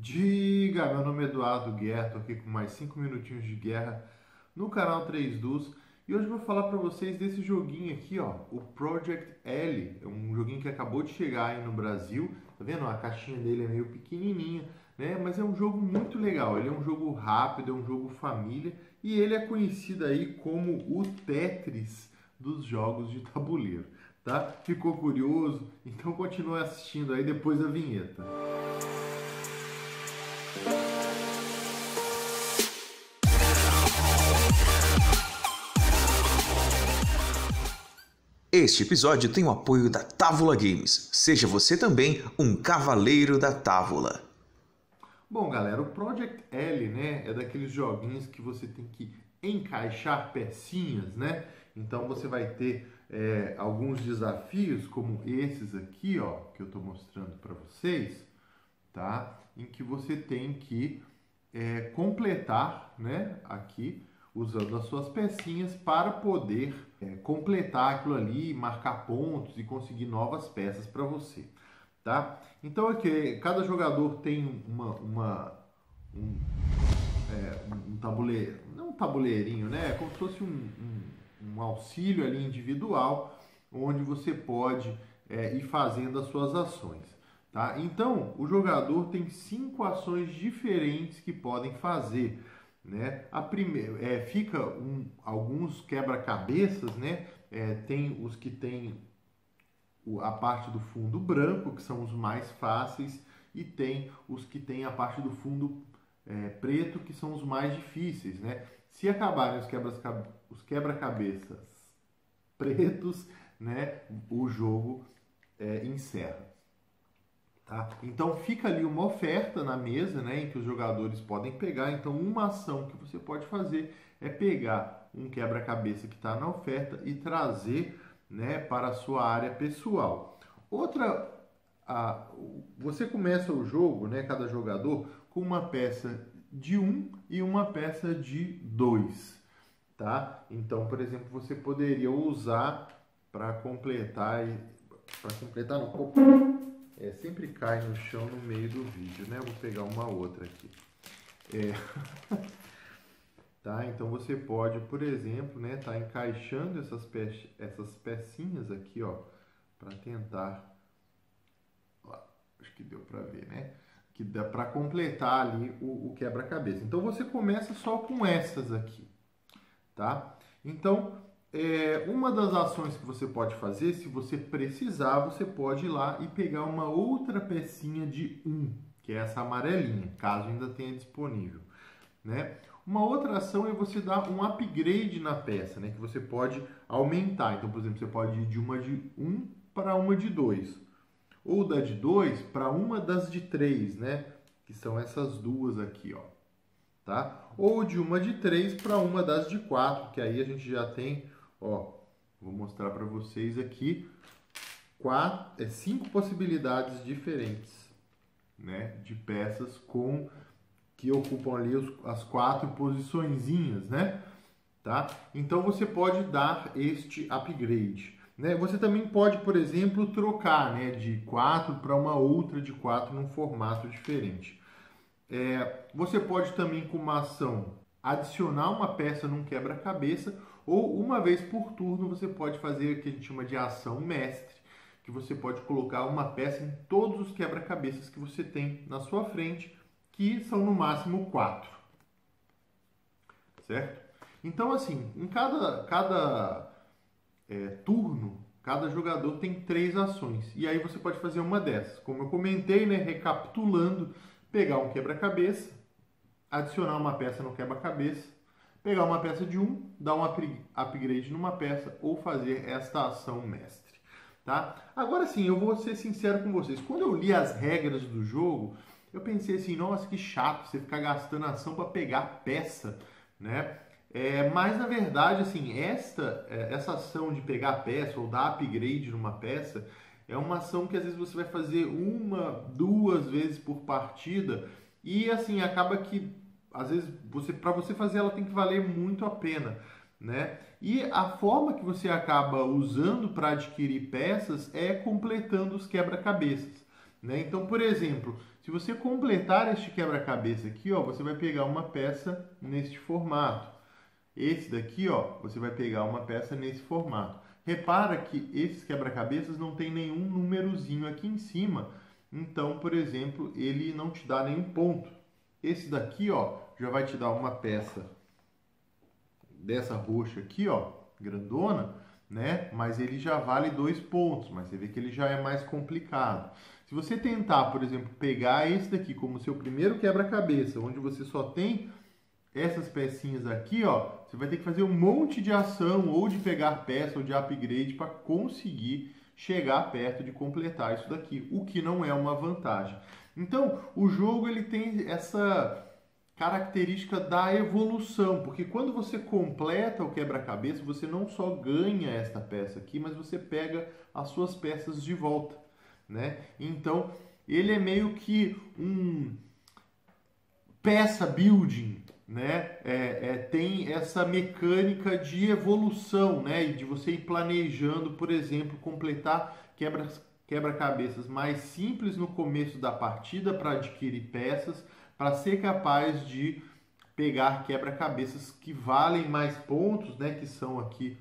Diga, meu nome é Eduardo Guerra, tô aqui com mais 5 minutinhos de guerra no canal 3 Dus e hoje eu vou falar para vocês desse joguinho aqui, ó, o Project L. É um joguinho que acabou de chegar aí no Brasil, tá vendo? A caixinha dele é meio pequenininha, né? Mas é um jogo muito legal, ele é um jogo rápido, é um jogo família e ele é conhecido aí como o Tetris dos jogos de tabuleiro, tá? Ficou curioso? Então continue assistindo aí depois da vinheta. Este episódio tem o apoio da Távola Games. Seja você também um cavaleiro da Távola. Bom, galera, o Project L, né, é daqueles joguinhos que você tem que encaixar pecinhas, né? Então você vai ter alguns desafios, como esses aqui, ó, que eu estou mostrando para vocês, tá? Em que você tem que completar, né, aqui, usando as suas pecinhas para poder completar aquilo ali, marcar pontos e conseguir novas peças para você, tá? Então aqui, cada jogador tem um tabuleiro, não um tabuleirinho, né? É como se fosse um auxílio ali individual, onde você pode ir fazendo as suas ações, tá? Então, o jogador tem 5 ações diferentes que podem fazer, né? A primeira alguns quebra-cabeças, né? Tem os que tem a parte do fundo branco, que são os mais fáceis, e tem os que tem a parte do fundo preto, que são os mais difíceis, né? Se acabarem os quebra-cabeças pretos, né? O jogo encerra. Tá? Então fica ali uma oferta na mesa, né, em que os jogadores podem pegar. Então uma ação que você pode fazer é pegar um quebra-cabeça que está na oferta e trazer, né, para a sua área pessoal. Você começa o jogo, né, cada jogador, com uma peça de 1 e uma peça de 2. Tá? Então, por exemplo, você poderia usar para completar não. Sempre cai no chão no meio do vídeo, né? Vou pegar uma outra aqui. Tá? Então você pode, por exemplo, né, tá encaixando essas pecinhas aqui, ó, para tentar, ó, acho que deu para ver, né? Que dá para completar ali o quebra-cabeça. Então você começa só com essas aqui, tá? Então uma das ações que você pode fazer, se você precisar, você pode ir lá e pegar uma outra pecinha de 1, que é essa amarelinha, caso ainda tenha disponível, né? Uma outra ação é você dar um upgrade na peça, né? Que você pode aumentar. Então, por exemplo, você pode ir de uma de 1 para uma de 2. Ou da de 2 para uma das de 3, né? Que são essas duas aqui, ó. Tá? Ou de uma de 3 para uma das de 4, que aí a gente já tem, ó, vou mostrar para vocês aqui 5 possibilidades diferentes, né, de peças que ocupam ali as 4 posiçõezinhas, né? Tá? Então você pode dar este upgrade, né? Você também pode, por exemplo, trocar, né, de 4 para uma outra de 4 num formato diferente. Você pode também, com uma ação, adicionar uma peça num quebra-cabeça, ou uma vez por turno você pode fazer o que a gente chama de ação mestre, que você pode colocar uma peça em todos os quebra-cabeças que você tem na sua frente, que são no máximo 4. Certo? Então, assim, em cada turno, cada jogador tem 3 ações. E aí você pode fazer uma dessas. Como eu comentei, né, recapitulando, pegar um quebra-cabeça, adicionar uma peça no quebra-cabeça, pegar uma peça de 1, dar um upgrade numa peça ou fazer esta ação mestre. Tá? Agora sim, eu vou ser sincero com vocês. Quando eu li as regras do jogo, eu pensei assim, nossa, que chato você ficar gastando ação para pegar peça, né? Mas na verdade, assim, essa ação de pegar peça ou dar upgrade numa peça é uma ação que às vezes você vai fazer 1, 2 vezes por partida e assim acaba que às vezes para você fazer ela tem que valer muito a pena, né? E a forma que você acaba usando para adquirir peças é completando os quebra-cabeças, né? Então, por exemplo, Se você completar este quebra-cabeça aqui, ó, você vai pegar uma peça neste formato. Esse daqui, ó, você vai pegar uma peça nesse formato. Repara que esses quebra-cabeças não tem nenhum númerozinho aqui em cima. Então, por exemplo, ele não te dá nenhum ponto. Esse daqui, ó, já vai te dar uma peça dessa roxa aqui, ó, grandona, né? Mas ele já vale 2 pontos, mas você vê que ele já é mais complicado. Se você tentar, por exemplo, pegar esse daqui como seu primeiro quebra-cabeça, onde você só tem essas pecinhas aqui, ó, você vai ter que fazer um monte de ação, ou de pegar peça, ou de upgrade, para conseguir chegar perto de completar isso daqui, o que não é uma vantagem. Então, o jogo ele tem essa característica da evolução, porque quando você completa o quebra-cabeça, você não só ganha esta peça aqui, mas você pega as suas peças de volta, né? Então, ele é meio que um peça building, né? Tem essa mecânica de evolução, né? E de você ir planejando, por exemplo, completar quebra-cabeças mais simples no começo da partida para adquirir peças, para ser capaz de pegar quebra-cabeças que valem mais pontos, né? Que são aqui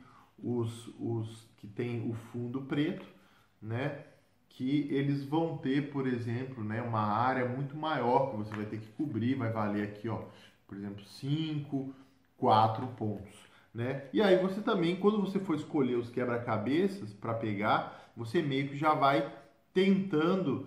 os que tem o fundo preto, né? Que eles vão ter, por exemplo, né, uma área muito maior que você vai ter que cobrir, vai valer aqui, ó, por exemplo, 5, 4 pontos, né? E aí você também, quando você for escolher os quebra-cabeças para pegar, você meio que já vai tentando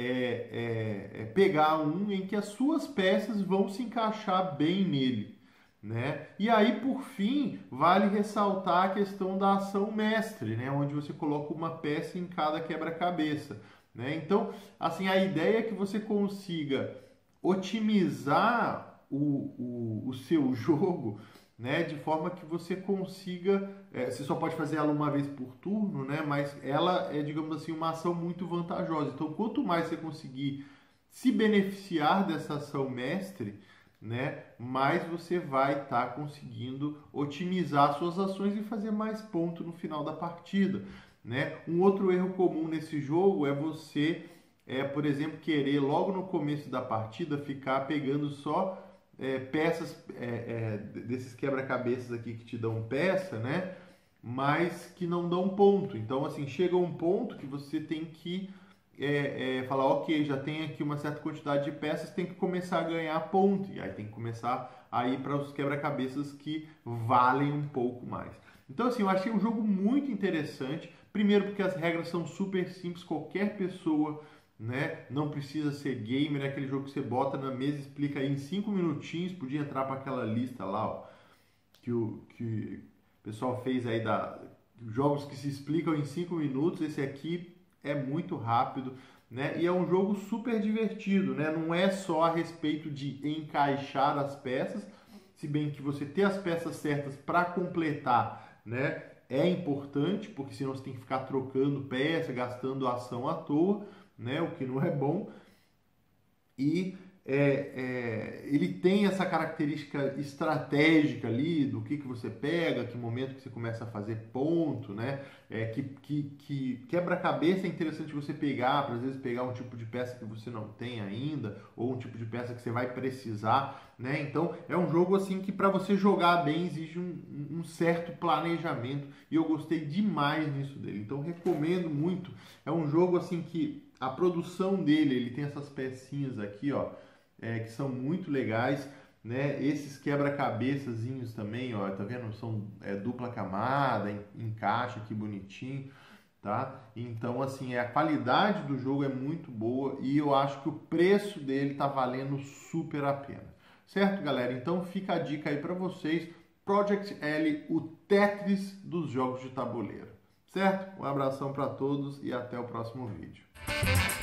pegar um em que as suas peças vão se encaixar bem nele, né? E aí, por fim, vale ressaltar a questão da ação mestre, né? Onde você coloca uma peça em cada quebra-cabeça, né? Então, assim, a ideia é que você consiga otimizar o seu jogo, né? De forma que você consiga... você só pode fazer ela uma vez por turno, né? Mas ela é, digamos assim, uma ação muito vantajosa. Então, quanto mais você conseguir se beneficiar dessa ação mestre, né, mais você vai estar conseguindo otimizar suas ações e fazer mais ponto no final da partida, né? Um outro erro comum nesse jogo é você, por exemplo, querer logo no começo da partida ficar pegando só peças desses quebra-cabeças aqui que te dão peça, né? Mas que não dão ponto. Então, assim, chega um ponto que você tem que falar, ok, já tem aqui uma certa quantidade de peças, tem que começar a ganhar ponto. E aí tem que começar a ir para os quebra-cabeças que valem um pouco mais. Então, assim, eu achei um jogo muito interessante. Primeiro porque as regras são super simples, qualquer pessoa, né, não precisa ser gamer, é aquele jogo que você bota na mesa, explica aí em 5 minutinhos, podia entrar para aquela lista lá, ó, que o pessoal fez aí jogos que se explicam em 5 minutos. Esse aqui é muito rápido, né? E é um jogo super divertido, né? Não é só a respeito de encaixar as peças, se bem que você ter as peças certas para completar, né, é importante, porque senão você tem que ficar trocando peça, gastando ação à toa, né? O que não é bom. E ele tem essa característica estratégica ali do que você pega, que momento que você começa a fazer ponto, né? Que quebra-cabeça é interessante você pegar, para às vezes pegar um tipo de peça que você não tem ainda, ou um tipo de peça que você vai precisar, né? Então é um jogo assim que para você jogar bem exige um certo planejamento, e eu gostei demais nisso dele. Então recomendo muito. É um jogo assim que a produção dele, ele tem essas pecinhas aqui, ó, que são muito legais, né? Esses quebra-cabeçazinhos também, ó, tá vendo? São dupla camada, encaixa aqui bonitinho, tá? Então, assim, a qualidade do jogo é muito boa e eu acho que o preço dele tá valendo super a pena. Certo, galera? então fica a dica aí para vocês, Project L, o Tetris dos jogos de tabuleiro. Certo? Um abração para todos e até o próximo vídeo.